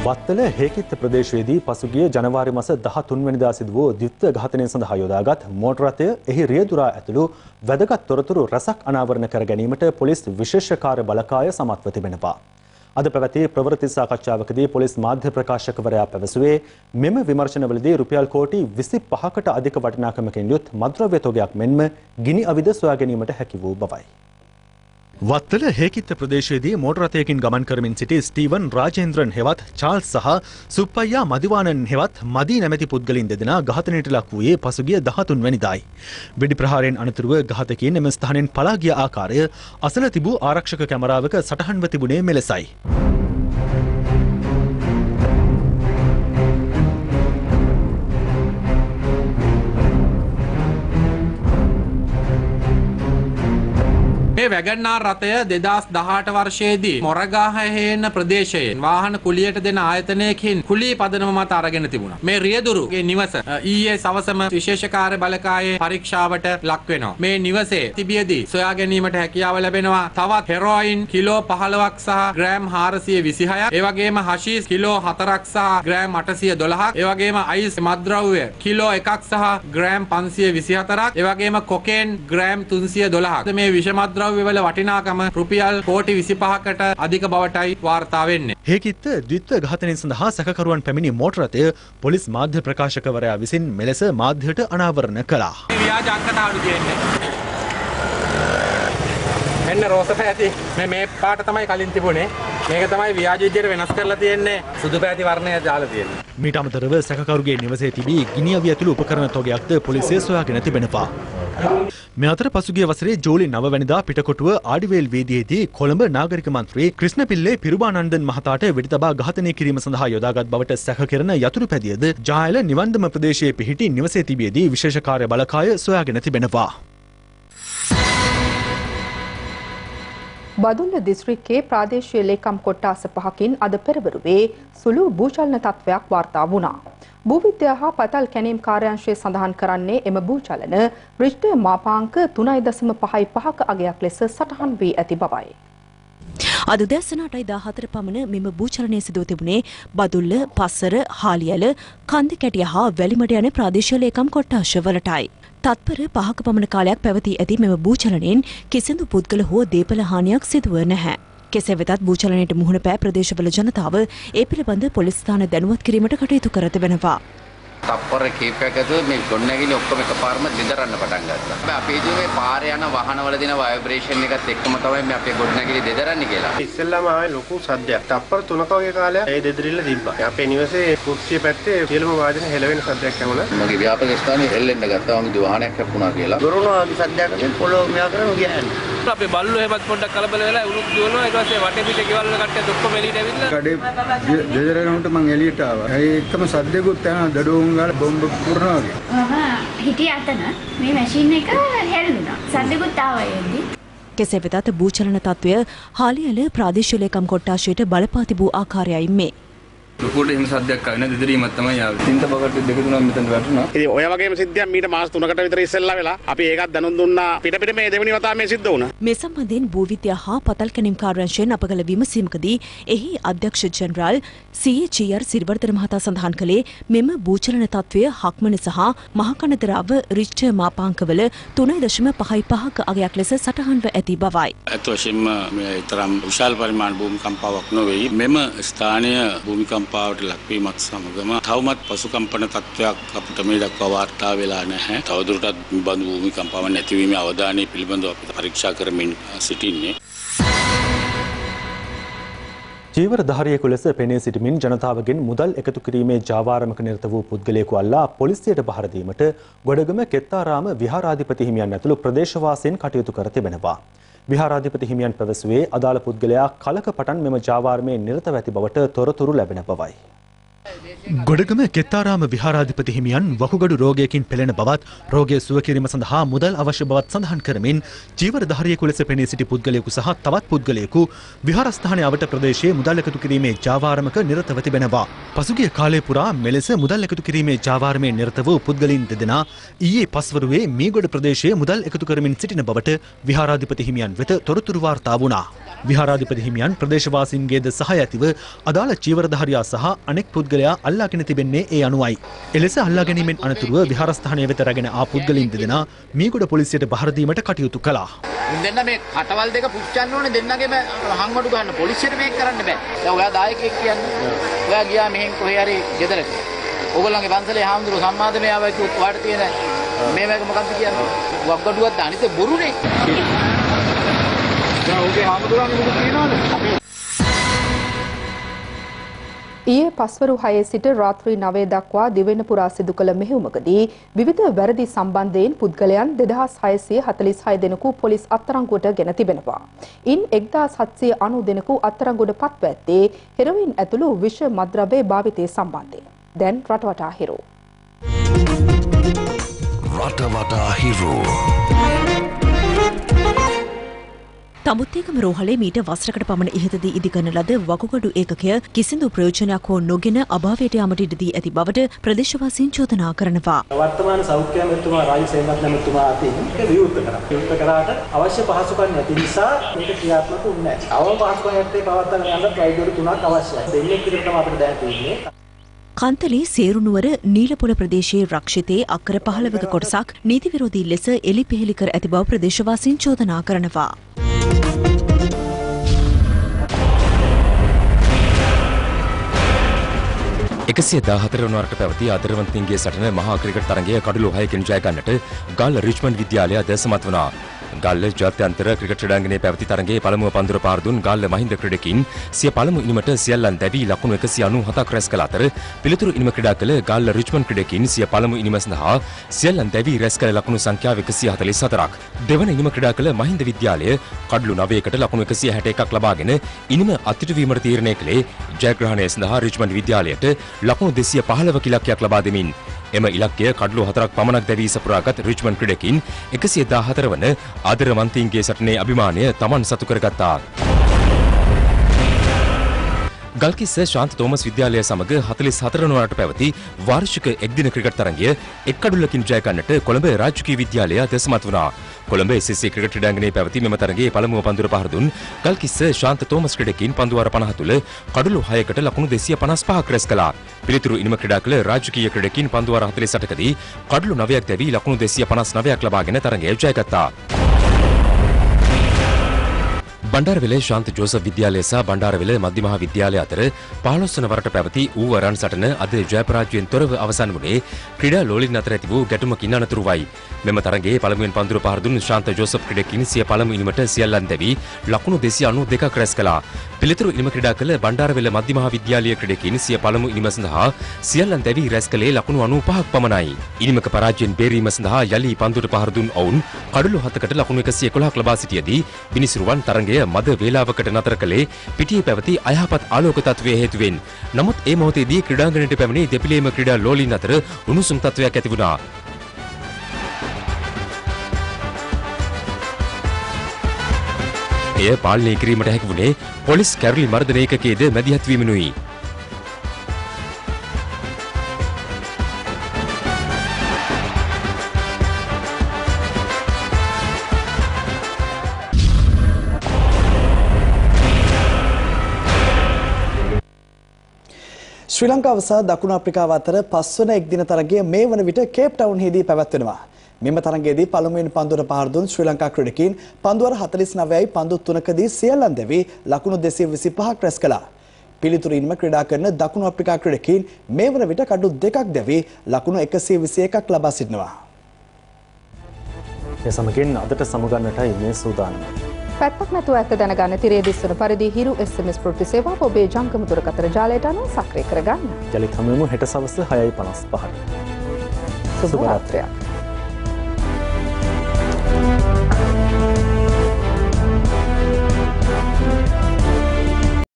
වත්තල හේකිත්ත ප්‍රදේශයේදී පසුගිය ජනවාරි මාස 13 වෙනිදා සිදු වූ ද්විත්ව ඝාතනය සඳහා යොදාගත් මෝටර රථය එහි රියදුරා ඇතුළු වැදගත් තොරතුරු රැසක් අනාවරණ කර ගැනීමට පොලිස් විශේෂ කාර්ය බළකාය සමත්ව තිබෙනවා. අද පැවති ප්‍රවෘත්ති සාකච්ඡාවකදී පොලිස් මාධ්‍ය ප්‍රකාශකවරයා පැවසුවේ මෙම විමර්ශනවලදී රුපියල් කෝටි 25කට අධික වටිනාකමකින් යුත් මද්‍රව්‍ය තොගයක් මෙන්ම ගිනි අවිද සොයා ගැනීමට හැකි වූ බවයි. වත්තල හේකිත්ත ප්‍රදේශයේදී මෝටර රථයකින් ගමන් කරමින් සිටි ස්ටීවන් රාජේන්ද්‍රන් හෙවත් චාල්ස් සහ සුප්පයියා මදිවානන් හෙවත් මදී නැමැති පුද්ගලයන් දෙදෙනා ඝාතනයට ලක් වූයේ පසුගිය 13 වෙනිදායි. වෙඩි ප්‍රහාරයෙන් අනතුරුව ඝාතකයින් එම ස්ථානයෙන් පලා ගිය ආකාරය අසල තිබූ ආරක්ෂක කැමරාවක සටහන්ව තිබුණේ මෙලෙසයි. මේ වැගන්නාර් රථය 2018 වර්ෂයේදී මොරගහහේන ප්‍රදේශයේ වාහන කුලියට දෙන ආයතනයකින් කුලී පදනම මත අරගෙන තිබුණා. මේ රියදුරුගේ නිවස ඊයේ සවසම විශේෂ කාර්ය බළකායේ පරීක්ෂාවට ලක් වෙනවා. මේ නිවසේ තිබියදී සොයා ගැනීමට හැකියාව ලැබෙනවා තවත් හෙරෝයින් කිලෝ 15ක් සහ ග්‍රෑම් 426ක්, ඒ වගේම හෂීස් කිලෝ 4ක් සහ ග්‍රෑම් 812ක්, ඒ වගේම අයිස් මත්ද්‍රව්‍ය කිලෝ 1ක් සහ ග්‍රෑම් 524ක්, ඒ වගේම කොකේන් ග්‍රෑම් 312ක්. මේ විෂ මත්ද්‍රව්‍ය වල වටිනාකම රුපියල් කෝටි 25කට අධික බවටයි වාර්තා වෙන්නේ. හේකිත්ත ද්විත්ව ඝාතනය සඳහා සැකකරුවන් පැමිණි මෝටර රථය පොලිස් මාධ්‍ය ප්‍රකාශකවරයා විසින් මෙලෙස මාධ්‍යයට අනාවරණ කළා. ව්‍යාජ අංකතාවු කියන්නේ. මෙන්න රෝස පැහැති මේ පාට තමයි කලින් තිබුණේ. මේක තමයි ව්‍යාජ විදියට වෙනස් කරලා තියෙන්නේ. සුදු පැහැති වර්ණය දාලා තියෙන්නේ. මීට අමතරව සැකකරුගේ නිවසේ තිබී ගිනි අවිය ඇතුළු උපකරණ තොගයක්ද පොලිසිය සොයාගෙන තිබෙනවා. මේ අතර පසුගිය වසරේ ජූලි 9 වෙනිදා පිටකොටුව ආඩිවේල් වේදියේදී කොළඹ නාගරික මන්ත්‍රී ක්‍රිෂ්ණපිල්ලේ පිරුබානන්දන් මහතාට වෙඩි තබා ඝාතනය කිරීම සඳහා යොදාගත් බවට සැකකරන යතුරු පැදියද ජායල නිවන්දම ප්‍රදේශයේ පිහිටි නිවසේ තිබියදී විශේෂ කාර්ය බළකාය සොයාගෙන තිබෙනවා. බදුල්ල දිස්ත්‍රික්කයේ ප්‍රාදේශීය ලේකම් කොට්ටාස 5කින් අද පෙරවරුවේ සුළු භූචලන තත්ත්වයක් වාර්තා වුණා. භූවිද්‍යා හා පතල් කැණීම් කාර්යාංශය සඳහන් කරන්නේ එම භූචලන රිච්ටර් මාපාංක 3.55ක අගයක් ලෙස සටහන් වී ඇති බවයි. අද උදෑසන 8:14 පමණ මෙම භූචලනය සිදු තිබුණේ බදුල්ල, පස්සර, හාලියල, කන්දිකැටිය හා වැලිමඩ යන ප්‍රාදේශීය ලේකම් කොට්ටාශ වලටයි. තත්පර 5ක පමණ කාලයක් පැවතී ඇති මෙම භූචලනයෙන් කිසිදු පුද්ගල හෝ දේපල හානියක් සිදුව නැහැ. කෙසේ වෙතත් භූචලනයට මුහුණ පෑ ප්‍රදේශවල ජනතාව ඒ පිළිබඳ පොලිස් ස්ථාන දැනුවත් කිරීමට කටයුතු කර තිබෙනවා. තප්පර කීපයක් ඇතුළත මේ ගොඩනැගිලි ඔක්කොම එකපාරම දෙදරන්න පටන් ගත්තා. අපි මේ පාරේ යන වාහනවල දෙන ভাইබ්‍රේෂන් එකත් එක්කම තමයි මේ අපේ ගොඩනැගිලි දෙදරන්නේ කියලා. ඉස්සෙල්ලාම ආවේ ලොකු සද්දයක්. තප්පර 3ක වගේ කාලයක් ඒ දෙදරිල්ල තිබ්බා. අපේ නිවසේ කුස්සිය පැත්තේ සියලුම වාදන හෙලවෙන සද්දයක් ඇහුණා. මගේ ව්‍යාපක ස්ථානයේ හෙල්ලෙන්න ගත්තා. මගේ වාහනයක් හැප්පුණා කියලා. දොරනවා වගේ සද්දයක් මේ පොළොව මෙයා කරන ගියානේ. අපේ බල්ලෝ එහෙමත් පොඩ්ඩක් කලබල වෙලා උණුත් දුවනවා. ඊට පස්සේ වටේ පිටේ ගෙවල් වල කට්ටියත් ඔක්කොම එළියට ඇවිල්ලා කඩේ දෙදරනකට මං එළියට ආවා. ඒ එක්කම සද්දෙකුත් යනවා දඩුවම් ගාලා බෝම්බ පුරනවා වගේ. හිටිය අතන මේ මැෂින් එක හැල්ලුණා. සද්දෙකුත් ආවා එන්නේ. කෙසේ වෙතත් භූචලන තත්ත්වය හාලියල ප්‍රාදේශීය ලේකම් කොට්ටාශයට බලපා තිබූ ආකාරයයි මේ. ලොකුට එහෙම සද්දයක් ආවේ නැහැ දෙදරීමක් තමයි ආවේ. තින්ත බකට දෙක තුනක් මෙතන වැටුණා. ඉතින් ඔය වගේම සිද්ධියක් මීට මාස 3කට විතර ඉස්සෙල්ලා වෙලා අපි ඒකත් දැනුම් දුන්නා. පිට මේ දෙවෙනි වතාව මේ සිද්ධ වුණා. මේ සම්බන්ධයෙන් භූවිද්‍යා හා පතල් කැණීම් කාර්යාංශයෙන් අප කළ විමසීමකදී එහි අධ්‍යක්ෂ ජෙනරාල් CA සිරිවර්ධන මහතා සඳහන් කළේ මෙම භූචලන තත්ත්වය හක්මන සහ මහකනදරාව රිච්ටර් මාපාංකවල 3.55ක අගයක් ලෙස සටහන්ව ඇති බවයි. අත් වශයෙන්ම මේ තරම් විශාල පරිමාණ භූමිකම්පාවක් නොවේ. මෙම ස්ථානය භූමිකම්පාවට ලක්වීමත් සමගම තවමත් පසුකම්පන තත්ත්වයක් අපිට මේ දක්වා වාර්තා වෙලා නැහැ. තවදුරටත් බඳු භූමිකම්පාවක් නැතිවීමේ අවධානය පිළිබඳව අපි පරීක්ෂා කරමින් සිටින්නේ. චීවරධාරියෙකු ලෙස පෙනී සිටමින් ජනතාවගෙන් මුදල් එකතු කිරීමේ ජාවාරමක නිරත වූ පුද්ගලයෙකු අල්ලා පොලිසියට පහර දීමට ගොඩගම කෙත්තාරාම විහාරාධිපති හිමියන් ඇතුළු ප්‍රදේශවාසීන් කටයුතු කර තිබෙනවා. විහාරාධිපති හිමියන් පැවසුවේ අදාළ පුද්ගලයා කලක පටන් මෙම ජාවාරමේ නිරතව ඇති බවට තොරතුරු ලැබෙන බවයි. ගොඩගම කෙත්තාරාම විහාරාධිපති හිමියන් වකුගඩු රෝගයකින් පෙළෙන බවත් රෝගය සුව කිරීම සඳහා මුදල් අවශ්‍ය බවත් සඳහන් කරමින් චීවරධාරියෙකු ලෙස පෙනී සිටි පුද්ගලයෙකු සහ තවත් පුද්ගලයෙකු විහාරස්ථානයේ අවට ප්‍රදේශයේ මුදල් එකතු කිරීමේ ජාවාරමක නිරතව තිබෙනවා. පසුගිය කාලය පුරා මෙලෙස මුදල් එකතු කිරීමේ ජාවාරමේ නිරත වූ පුද්ගලයින් දෙදෙනා ඊයේ පස්වරුවේ මීගොඩ ප්‍රදේශයේ මුදල් එකතු කරමින් සිටින බවට විහාරාධිපති හිමියන් වෙත තොරතුරු වාර්තා වුණා. විහාරාධිපති හිමියන් ප්‍රදේශවාසීන්ගේද සහාය ඇතිව අදාළ චීවරධාරියා සහ අනෙක් පුද්ගලයා අල්ලාගෙන තිබෙන්නේ ඒ අනුවයි. එලෙස අල්ලා ගැනීමෙන් අනතුරුව විහාරස්ථානය වෙත රැගෙන ආ පුද්ගලයින් දෙදෙනා මීගොඩ පොලිසියට බහර දීමට කටයුතු කළා. දෙන්න මේ කටවල් දෙක පුච්චන්න ඕනේ දෙන්නගේම හංවඩු ගන්න පොලිසියට මේක කරන්න බෑ. දැන් ඔයා දායකයෙක් කියන්නේ. ඔයා ගියා මෙහෙන් කොහේ හරි ගෙදරට. ඕගොල්ලන්ගේ පන්සලේ හාමුදුරුවෝ සම්මාදමේ ආවයි කිව්වොත් ඔයාට තියෙන මේ මේක මොකක්ද කියන්නේ? වක්ගඩුවක් දානිත බොරුනේ. දැන් ඔහුගේ හාමුදුරුවන්ගේ මොකද කියනවද? ඊයේ පස්වරු 6 සිට රාත්‍රී 9 දක්වා දිවෙන පුරා සිදු කළ මෙහෙයුමකදී විවිධ වැරදි සම්බන්ධයෙන් පුද්ගලයන් 2646 දෙනෙකු පොලිස් අත්අඩංගුවට ගෙන තිබෙනවා. ඉන් 1790 දෙනෙකු අත්අඩංගුවට පත්ව ඇත්තේ හෙරොයින් ඇතුළු විෂ මද්‍රව්‍ය භාවිතය සම්බන්ධයෙන්. දැන් රටවටා හිරු. රටවටා හිරු. තමුත්තේකම රෝහලේ මීට වසරකට පමණ ඉහතදී ඉදිකරන ලද වකුගඩු ඒකකය කිසිදු ප්‍රයෝජනයක් හෝ නොගෙන අභාවයට යාමට ඉඩ දී ඇති බවට ප්‍රදේශවාසීන් චෝදනා කරනවා. වර්තමාන සෞඛ්‍ය ඇමතුමා රාජ සේනාපති ඇමතුමා අතින් විවෘත කරා. විවෘත කරාට අවශ්‍ය පහසුකම් නැති නිසා මේක ක්‍රියාත්මක වුණේ නැහැ. අවම පහසුකම් යැත්තේ පවත්වාගෙන යන්න වෛද්‍යවරු තුනක් අවශ්‍යයි. දෙන්නේ විතර තමයි අපිට දැන් තියෙන්නේ. කන්තලේ සේරුනුවර නීලපොළ ප්‍රදේශයේ රක්ෂිතයේ අක්කර 15ක කොටසක් නීති විරෝධී ලෙස එලිපෙහෙලි කර ඇති බව ප්‍රදේශවාසීන් චෝදනා කරනවා. එකසිය 14 වන වරට පැවති ආදරවන්තයින්ගේ සටන මහා ක්‍රිකට් තරගය කඩලු 6කින් ජය ගන්නට ගල් රිච්මන්ඩ් විද්‍යාලය දැසමත් වුණා. ගල්ල ජාත්‍යන්තර ක්‍රිකට් ක්‍රීඩාංගණයේ පැවති තරගයේ පළමුව පන්දුර පාර දුන් ගල්ල මහින්ද ක්‍රීඩකින් සිය පළමු ඉනිමට සියල්ලන් දැවි ලකුණු 197ක් රැස් කළ අතර පිළිතුරු ඉනිම ක්‍රීඩා කළ ගල්ල රිච්මන්ඩ් ක්‍රීඩකින් සිය පළමු ඉනිම සඳහා සියල්ලන් දැවි රැස් කළ ලකුණු සංඛ්‍යාව 144ක්. දෙවන ඉනිම ක්‍රීඩා කළ මහින්ද විද්‍යාලය කඩලු 9කට ලකුණු 161ක් ලබාගෙන ඉනිම අත්හිටු වීමට තීරණය කළේ ජයග්‍රහණය සඳහා රිච්මන්ඩ් විද්‍යාලයට ලකුණු 215ක ඉලක්කයක් ලබා දෙමින්. එම ඉලක්කය කඩලු 4ක් පමණක් දැවී සපුරාගත් රිච්මන්ඩ් ක්‍රීඩකින් 114 වන ආදරවන්තයින්ගේ සටනේ අභිමානය තමන් සතු කරගත්තා. ගල්කිස්ස ශාන්ත තෝමස් විද්‍යාලය සමග 44 වන වරට පැවති වාර්ෂික එක්දින ක්‍රිකට් තරගය එක් කඩුල්ලකින් ජය ගන්නට කොළඹ රාජකීය විද්‍යාලය දැසමත් වුණා. කොළඹ SSC ක්‍රිකට් ක්‍රීඩාංගණයේ පැවති මෙම තරගයේ පළමුව පන්දුර පහර දුන් ගල්කිස්ස ශාන්ත තෝමස් ක්‍රීඩකින් පන්දු වාර 50 තුළ කඩුළු 6කට ලකුණු 255ක් රැස් කළා. පිළිතුරු ඉනිම ක්‍රීඩා කළ රාජකීය ක්‍රීඩකින් පන්දු වාර 48කදී කඩුළු 9ක් දැවි ලකුණු 259ක් ලබාගෙන තරගය ජයගත්තා. බණ්ඩාරවිල ශාන්ත ජෝසප් විද්‍යාලය සහ බණ්ඩාරවිල මධ්‍ය මහා විද්‍යාලය අතර 15 වන වරට පැවති ඌව රන් සටන අද ජයපරාජයෙන් තොරව අවසන් වුණේ ක්‍රීඩා ලෝලීන් අතර ඇති වූ ගැටුමකින් අනතුරුවයි. මෙම තරගයේ පළමුවෙන් පන්දුර පහර දුන් ශාන්ත ජෝසප් ක්‍රීඩකින් සිය පළමු ඉනිමට සියල්ලන් දැවි ලකුණු 292ක් රැස් කළා. පිළිතුරු ඉනිම ක්‍රීඩා කළ බණ්ඩාරවිල මධ්‍ය මහා විද්‍යාලය ක්‍රීඩකින් සිය පළමු ඉනිම සඳහා සියල්ලන් දැවි රැස් කළේ ලකුණු 95ක් පමණයි. ඉනිමක පරාජයෙන් බේරීම සඳහා යලි පන්දුට පහර දුන් ඔවුන් කඩලු 7කට ලකුණු 111ක් ලබා සිටියදී විනිසුරුවන් තරගය මද වේලාවකට නතර කළේ පිටියේ පැවති අයහපත් ආලෝක තත්ත්වයේ හේතුවෙන්. නමුත් ඒ මොහොතේදී ක්‍රීඩාංගණයට පැමිණි දෙපිළේම ක්‍රීඩා ලෝලීන් අතර උණුසුම් තත්ත්වයක් ඇති වුණා. එය පාලනය කිරීමට හැකි වුණේ පොලිස් කැරලි මර්දන ඒකකයේද මැදිහත් වීමෙනුයි. ශ්‍රී ලංකාව සහ දකුණු අප්‍රිකාව අතර 5 වන එක්දින තරගය මේ වන විට කේප් ටවුන්හිදී පැවැත්වෙනවා. මෙම තරගයේදී පළමුවෙන් පන්දුර පහර දුන් ශ්‍රී ලංකා ක්‍රීඩකයින් පන්දු වර 49යි පන්දු 3කදී සියල්ලන් දැවි ලකුණු 225ක් රැස් කළා. පිළිතුරු ඉනිම ක්‍රීඩා කරන දකුණු අප්‍රිකා ක්‍රීඩකයින් මේ වන විට කඩු 2ක් දැවි ලකුණු 121ක් ලබා සිටිනවා. ඒ සමගින් අදට සමුගන්නටයි මේ සූදානම. පැත්තක් නැතුව ඇත්ත දැනගන්න තිරේ දිස්වන පරිදි හිරු SMS ප්‍රවෘත්ති සේවාව ඔබේ ජංගම දුරකථන ජාලයට අනුව සක්‍රිය කරගන්න. යලිත් හමුවෙමු හෙට සවස් 6:55ට. සුබ රාත්‍රියක්.